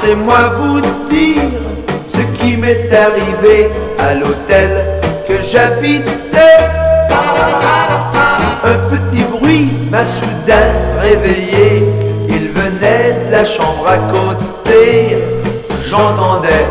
laissez-moi vous dire ce qui m'est arrivé à l'hôtel que j'habitais. Un petit bruit m'a soudain réveillé, il venait de la chambre à côté. J'entendais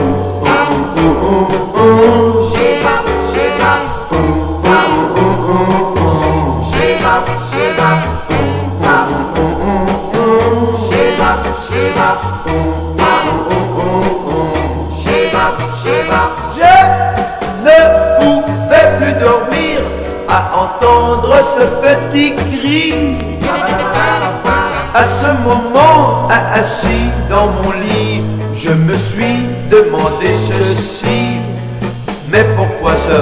je ne pouvais plus dormir à entendre ce petit cri. À ce moment, assis dans mon lit, je me suis demandé ceci. Mais pourquoi ce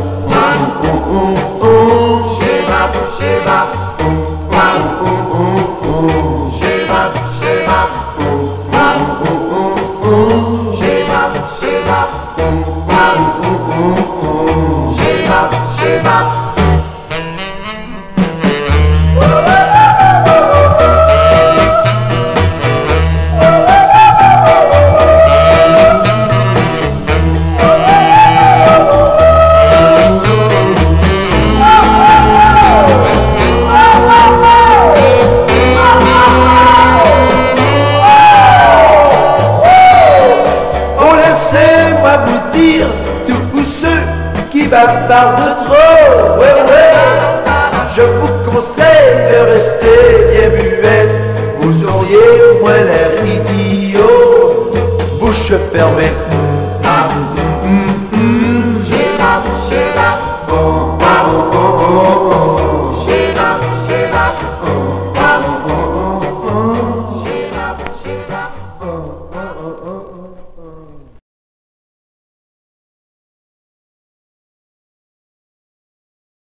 laissez-moi vous dire, tous ceux qui bavardent trop, ouais, je vous conseille de rester bien muet. Vous auriez moins l'air idiot, bouche fermée.